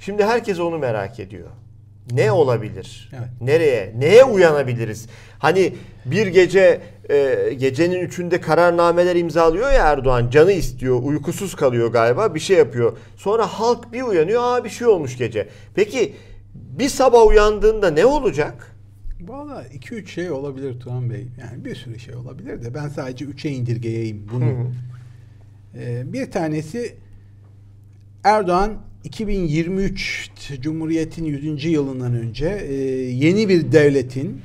Şimdi herkes onu merak ediyor. Ne olabilir? Evet. Nereye? Neye uyanabiliriz? Hani bir gece gecenin 3'ünde kararnameler imzalıyor ya Erdoğan. Canı istiyor, uykusuz kalıyor galiba, bir şey yapıyor. Sonra halk bir uyanıyor, bir şey olmuş gece. Peki bir sabah uyandığında ne olacak? Valla 2-3 şey olabilir Tuğhan Bey. Yani bir sürü şey olabilir de ben sadece 3'e indirgeyeyim bunu. Bir tanesi, Erdoğan 2023 Cumhuriyet'in 100. yılından önce yeni bir devletin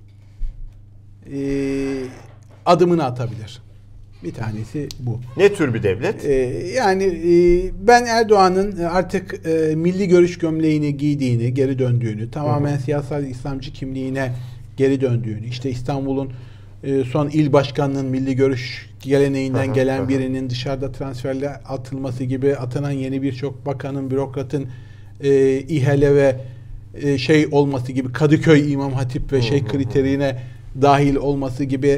adımını atabilir. Bir tanesi bu. Ne tür bir devlet? Ben Erdoğan'ın artık milli görüş gömleğini giydiğini, geri döndüğünü, tamamen siyasal İslamcı kimliğine geri döndüğünü, işte İstanbul'un son il başkanının milli görüş geleneğinden gelen birinin dışarıda transferle atılması gibi, atanan yeni birçok bakanın, bürokratın İHA'le ve olması gibi, Kadıköy İmam Hatip ve kriterine dahil olması gibi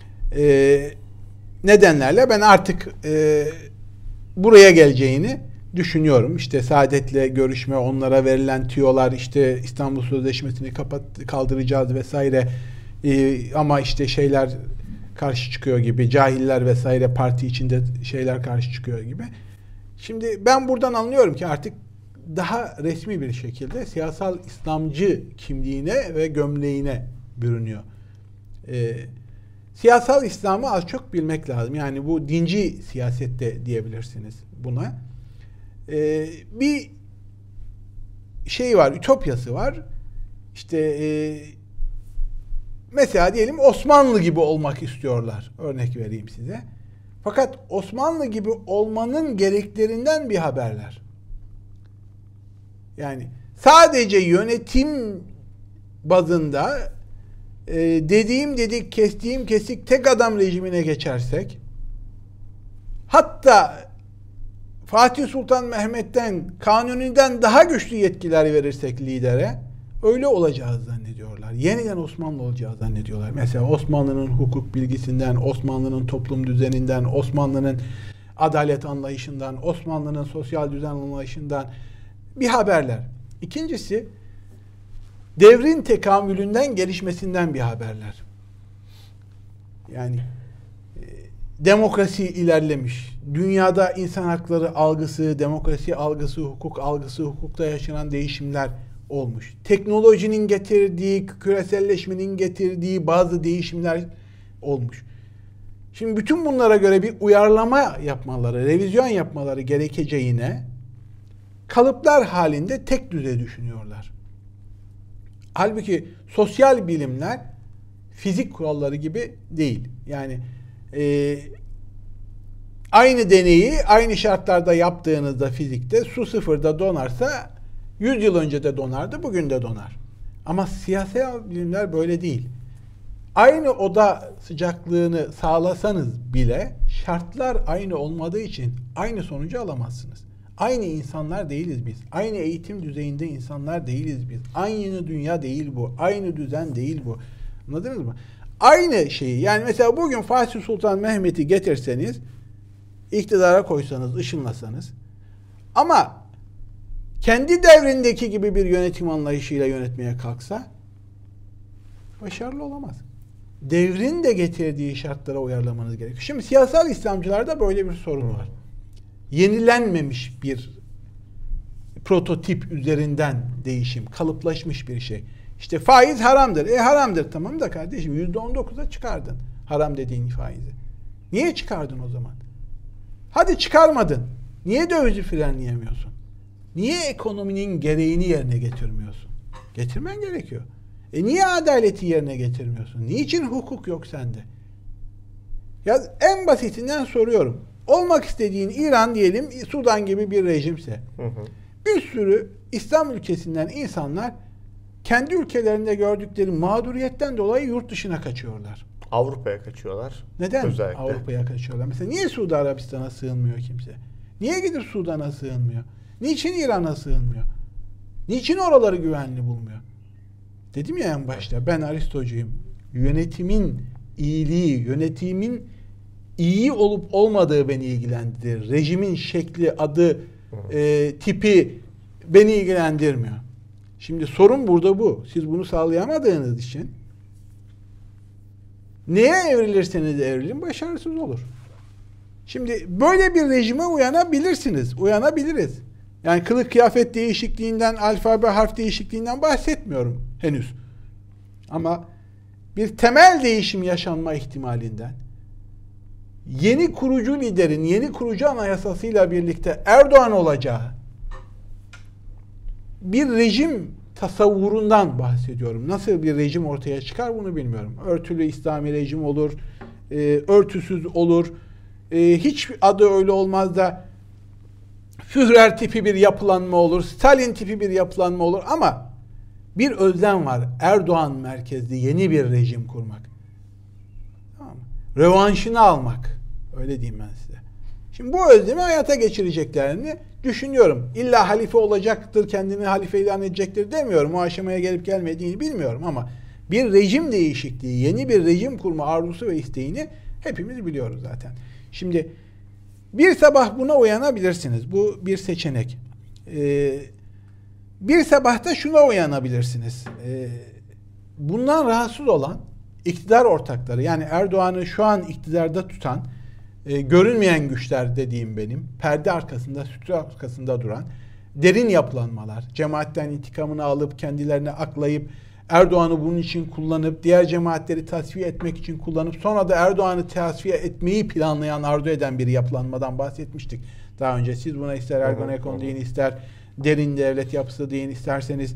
nedenlerle ben artık buraya geleceğini düşünüyorum. İşte Saadet'le görüşme, onlara verilen tüyolar, işte İstanbul Sözleşmesi'ni kaldıracağız vesaire, ama işte şeyler karşı çıkıyor gibi, cahiller vesaire, parti içinde şeyler karşı çıkıyor gibi. Şimdi ben buradan anlıyorum ki artık daha resmi bir şekilde siyasal İslamcı kimliğine ve gömleğine bürünüyor. Siyasal İslam'ı az çok bilmek lazım. Yani bu dinci siyasette diyebilirsiniz buna. Bir şey var, ütopyası var. İşte mesela diyelim Osmanlı gibi olmak istiyorlar. Örnek vereyim size. Fakat Osmanlı gibi olmanın gereklerinden bir haberler. Yani sadece yönetim bazında dediğim dedik, kestiğim kesik tek adam rejimine geçersek, hatta Fatih Sultan Mehmet'ten, Kanuni'den daha güçlü yetkiler verirsek lidere, öyle olacağız zannediyorlar. Yeniden Osmanlı olacağız zannediyorlar. Mesela Osmanlı'nın hukuk bilgisinden, Osmanlı'nın toplum düzeninden, Osmanlı'nın adalet anlayışından, Osmanlı'nın sosyal düzen anlayışından bir haberler. İkincisi, devrin tekamülünden, gelişmesinden bir haberler. Yani demokrasi ilerlemiş. Dünyada insan hakları algısı, demokrasi algısı, hukuk algısı, hukukta yaşanan değişimler olmuş. Teknolojinin getirdiği, küreselleşmenin getirdiği bazı değişimler olmuş. Şimdi bütün bunlara göre bir uyarlama yapmaları, revizyon yapmaları gerekeceğine kalıplar halinde tek düze düşünüyorlar. Halbuki sosyal bilimler fizik kuralları gibi değil. Yani aynı deneyi aynı şartlarda yaptığınızda fizikte su sıfırda donarsa 100 yıl önce de donardı, bugün de donar. Ama siyasal bilimler böyle değil. Aynı oda sıcaklığını sağlasanız bile şartlar aynı olmadığı için aynı sonucu alamazsınız. Aynı insanlar değiliz biz. Aynı eğitim düzeyinde insanlar değiliz biz. Aynı dünya değil bu. Aynı düzen değil bu. Anladınız mı? Aynı şeyi, yani mesela bugün Fatih Sultan Mehmet'i getirseniz, iktidara koysanız, ışınlasanız, ama kendi devrindeki gibi bir yönetim anlayışıyla yönetmeye kalksa başarılı olamaz. Devrin de getirdiği şartlara uyarlamanız gerekiyor. Şimdi siyasal İslamcılarda böyle bir sorun var. Yenilenmemiş bir prototip üzerinden değişim, kalıplaşmış bir şey. İşte faiz haramdır. Haramdır, tamam da kardeşim %19'a çıkardın haram dediğin faizi. Niye çıkardın o zaman? Hadi çıkarmadın. Niye dövizi frenleyemiyorsun? Niye ekonominin gereğini yerine getirmiyorsun? Getirmen gerekiyor. Niye adaleti yerine getirmiyorsun? Niçin hukuk yok sende? Ya en basitinden soruyorum. Olmak istediğin İran diyelim, Sudan gibi bir rejimse, bir sürü İslam ülkesinden insanlar kendi ülkelerinde gördükleri mağduriyetten dolayı yurt dışına kaçıyorlar. Avrupa'ya kaçıyorlar. Neden özellikle Avrupa'ya kaçıyorlar? Mesela niye Suudi Arabistan'a sığınmıyor kimse? Niye gidip Sudan'a sığınmıyor? Niçin İran'a sığınmıyor? Niçin oraları güvenli bulmuyor? Dedim ya en başta, ben Aristocuyum. Yönetimin iyiliği, yönetimin iyi olup olmadığı beni ilgilendirir. Rejimin şekli, adı, tipi beni ilgilendirmiyor. Şimdi sorun burada bu. Siz bunu sağlayamadığınız için neye evrilirseniz evrilin başarısız olur. Şimdi böyle bir rejime uyanabilirsiniz. Uyanabiliriz. Yani kılık kıyafet değişikliğinden, alfabe harf değişikliğinden bahsetmiyorum henüz. Ama bir temel değişim yaşanma ihtimalinden, yeni kurucu liderin, yeni kurucu anayasasıyla birlikte Erdoğan olacağı bir rejim tasavvurundan bahsediyorum. Nasıl bir rejim ortaya çıkar bunu bilmiyorum. Örtülü İslami rejim olur, örtüsüz olur. Hiç adı öyle olmaz da Führer tipi bir yapılanma olur, Stalin tipi bir yapılanma olur ama bir özlem var. Erdoğan merkezli yeni bir rejim kurmak. Tamam mı? Rövanşını almak. Öyle diyeyim ben size. Şimdi bu özlemi hayata geçireceklerini düşünüyorum. İlla halife olacaktır, kendini halife ilan edecektir demiyorum. O aşamaya gelip gelmediğini bilmiyorum ama bir rejim değişikliği, yeni bir rejim kurma arzusu ve isteğini hepimiz biliyoruz zaten. Şimdi bir sabah buna uyanabilirsiniz. Bu bir seçenek. Bir sabah da şuna uyanabilirsiniz. Bundan rahatsız olan iktidar ortakları, yani Erdoğan'ı şu an iktidarda tutan görünmeyen güçler dediğim benim, perde arkasında, sütun arkasında duran derin yapılanmalar, cemaatten intikamını alıp kendilerine aklayıp Erdoğan'ı bunun için kullanıp diğer cemaatleri tasfiye etmek için kullanıp sonra da Erdoğan'ı tasfiye etmeyi planlayan, arzu eden bir yapılanmadan bahsetmiştik daha önce. Siz buna ister Ergonekon deyin, ister derin devlet yapısı deyin, isterseniz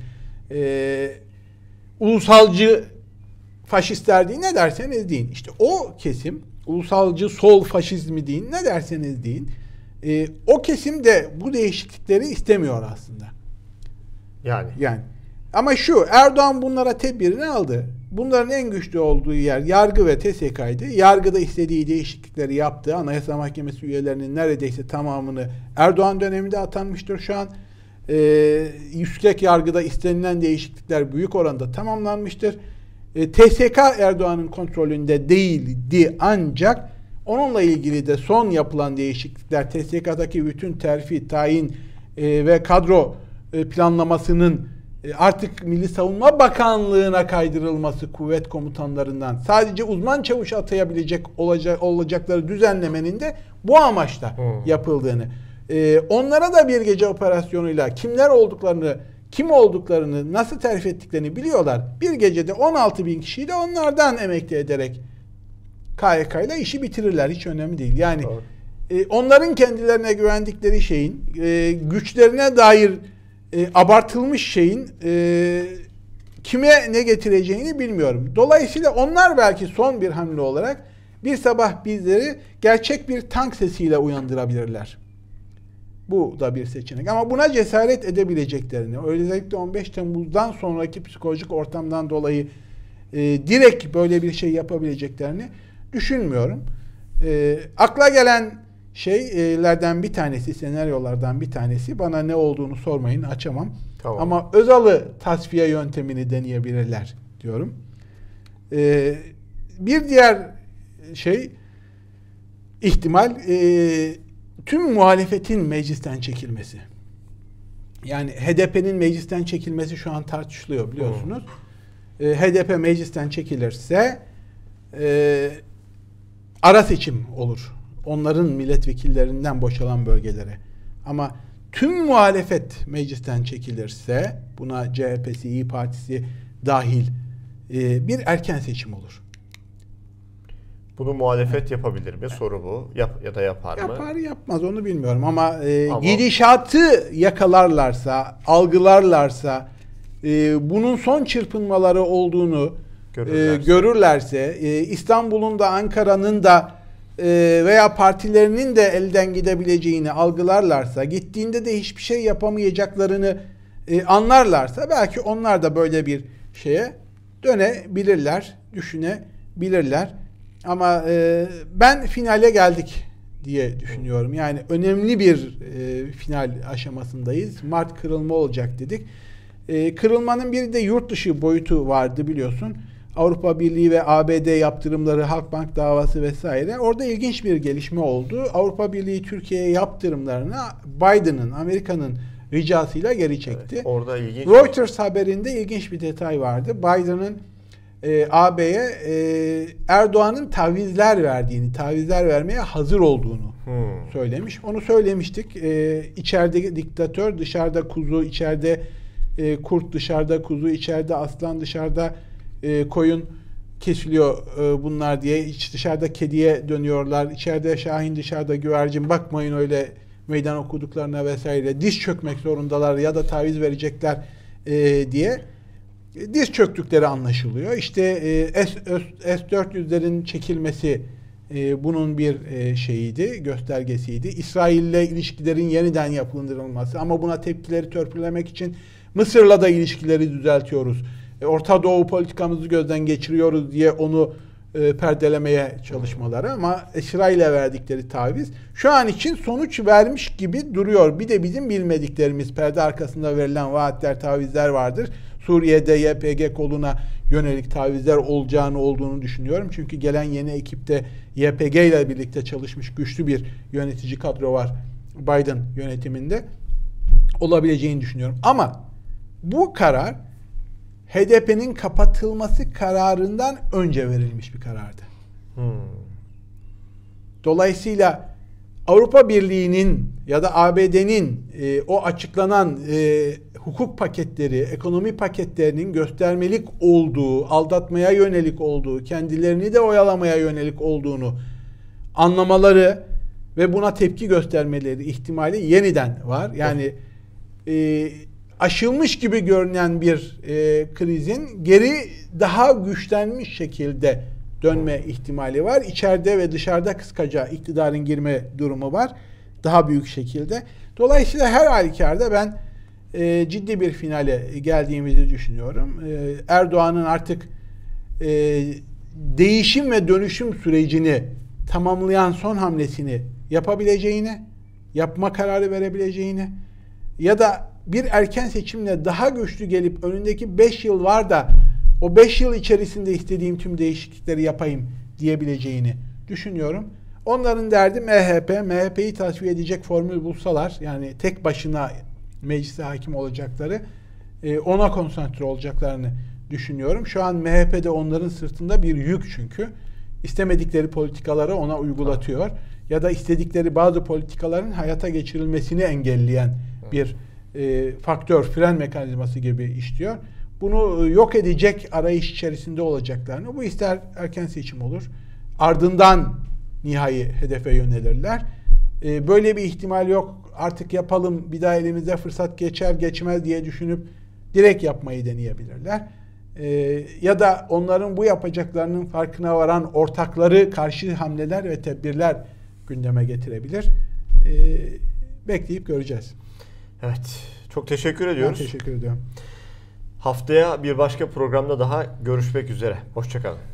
ulusalcı faşistler deyin, ne derseniz deyin. İşte o kesim, ulusalcı sol faşizmi deyin, ne derseniz deyin. O kesim de bu değişiklikleri istemiyor aslında. Yani. Ama şu, Erdoğan bunlara tedbirini aldı. Bunların en güçlü olduğu yer yargı ve TSK'ydı. Yargıda istediği değişiklikleri yaptı. Anayasa Mahkemesi üyelerinin neredeyse tamamını Erdoğan döneminde atanmıştır şu an. Yüksek yargıda istenilen değişiklikler büyük oranda tamamlanmıştır. TSK Erdoğan'ın kontrolünde değildi ancak onunla ilgili de son yapılan değişiklikler, TSK'daki bütün terfi, tayin ve kadro planlamasının artık Milli Savunma Bakanlığı'na kaydırılması, kuvvet komutanlarından sadece uzman çavuş atayabilecek olacakları düzenlemenin de bu amaçla yapıldığını, onlara da bir gece operasyonuyla kim olduklarını, nasıl terfi ettiklerini biliyorlar. Bir gecede 16 bin kişiyi de onlardan emekli ederek KYK ile işi bitirirler. Hiç önemli değil. Yani onların kendilerine güvendikleri şeyin, güçlerine dair abartılmış şeyin kime ne getireceğini bilmiyorum. Dolayısıyla onlar belki son bir hamle olarak bir sabah bizleri gerçek bir tank sesiyle uyandırabilirler. Bu da bir seçenek. Ama buna cesaret edebileceklerini, özellikle 15 Temmuz'dan sonraki psikolojik ortamdan dolayı direkt böyle bir şey yapabileceklerini düşünmüyorum. Akla gelen şeylerden bir tanesi, senaryolardan bir tanesi, bana ne olduğunu sormayın, açamam. Tamam. Ama Özal'ı tasfiye yöntemini deneyebilirler diyorum. Bir diğer ihtimal tüm muhalefetin meclisten çekilmesi. Yani HDP'nin meclisten çekilmesi şu an tartışılıyor biliyorsunuz. HDP meclisten çekilirse ara seçim olur. Onların milletvekillerinden boşalan bölgelere. Ama tüm muhalefet meclisten çekilirse, buna CHP'si, İYİ Partisi dahil, bir erken seçim olur. Bunu muhalefet yapabilir mi? Soru bu. Ya da yapar mı? Yapar yapmaz onu bilmiyorum ama gidişatı yakalarlarsa, algılarlarsa, bunun son çırpınmaları olduğunu görürlerse, İstanbul'un da Ankara'nın da veya partilerinin de elden gidebileceğini algılarlarsa, gittiğinde de hiçbir şey yapamayacaklarını anlarlarsa belki onlar da böyle bir şeye dönebilirler, düşünebilirler. Ama ben finale geldik diye düşünüyorum. Yani önemli bir final aşamasındayız. Mart kırılma olacak dedik. Kırılmanın bir de yurt dışı boyutu vardı biliyorsun. Avrupa Birliği ve ABD yaptırımları, Halkbank davası vesaire. Orada ilginç bir gelişme oldu. Avrupa Birliği Türkiye'ye yaptırımlarına Biden'ın, Amerika'nın ricasıyla geri çekti. Evet, orada ilginç. Reuters haberinde ilginç bir detay vardı. Biden'ın AB'ye Erdoğan'ın tavizler verdiğini, tavizler vermeye hazır olduğunu söylemiş. Onu söylemiştik. İçeride diktatör, dışarıda kuzu, içeride kurt, dışarıda kuzu, içeride aslan, dışarıda koyun kesiliyor bunlar diye. Dışarıda kediye dönüyorlar. İçeride şahin, dışarıda güvercin. Bakmayın öyle meydan okuduklarına vesaire. Diz çökmek zorundalar ya da taviz verecekler diye. Diz çöktükleri anlaşılıyor. İşte S-400'lerin çekilmesi bunun bir şeyiydi, göstergesiydi. İsrail'le ilişkilerin yeniden yapılandırılması ama buna tepkileri törpülemek için Mısır'la da ilişkileri düzeltiyoruz. Orta Doğu politikamızı gözden geçiriyoruz diye onu perdelemeye çalışmaları ama İsrail'e verdikleri taviz şu an için sonuç vermiş gibi duruyor. Bir de bizim bilmediklerimiz perde arkasında verilen vaatler, tavizler vardır. Suriye'de YPG koluna yönelik tavizler olduğunu düşünüyorum. Çünkü gelen yeni ekipte YPG ile birlikte çalışmış güçlü bir yönetici kadro var Biden yönetiminde. Olabileceğini düşünüyorum. Ama bu karar HDP'nin kapatılması kararından önce verilmiş bir karardı. Dolayısıyla Avrupa Birliği'nin ya da ABD'nin o açıklanan hukuk paketleri, ekonomi paketlerinin göstermelik olduğu, aldatmaya yönelik olduğu, kendilerini de oyalamaya yönelik olduğunu anlamaları ve buna tepki göstermeleri ihtimali yeniden var. Yani aşılmış gibi görünen bir krizin geri daha güçlenmiş şekilde dönme ihtimali var. İçeride ve dışarıda kıskaca iktidarın girme durumu var. Daha büyük şekilde. Dolayısıyla her halükarda ben ciddi bir finale geldiğimizi düşünüyorum. Erdoğan'ın artık değişim ve dönüşüm sürecini tamamlayan son hamlesini yapabileceğini, yapma kararı verebileceğini ya da bir erken seçimle daha güçlü gelip önündeki 5 yıl var da o 5 yıl içerisinde istediğim tüm değişiklikleri yapayım diyebileceğini düşünüyorum. Onların derdi MHP'yi tasfiye edecek formül bulsalar, yani tek başına meclise hakim olacakları, ona konsantre olacaklarını düşünüyorum. Şu an MHP'de onların sırtında bir yük çünkü. İstemedikleri politikaları ona uygulatıyor. Ya da istedikleri bazı politikaların hayata geçirilmesini engelleyen bir faktör, fren mekanizması gibi işliyor. Bunu yok edecek arayış içerisinde olacaklarını, bu ister erken seçim olur, ardından nihai hedefe yönelirler. Böyle bir ihtimal yok, artık yapalım, bir daha elimize fırsat geçer geçmez diye düşünüp direkt yapmayı deneyebilirler. Ya da onların bu yapacaklarının farkına varan ortakları karşı hamleler ve tedbirler gündeme getirebilir. Bekleyip göreceğiz. Evet. Çok teşekkür ediyoruz. Ben teşekkür ediyorum. Haftaya bir başka programda daha görüşmek üzere. Hoşça kalın.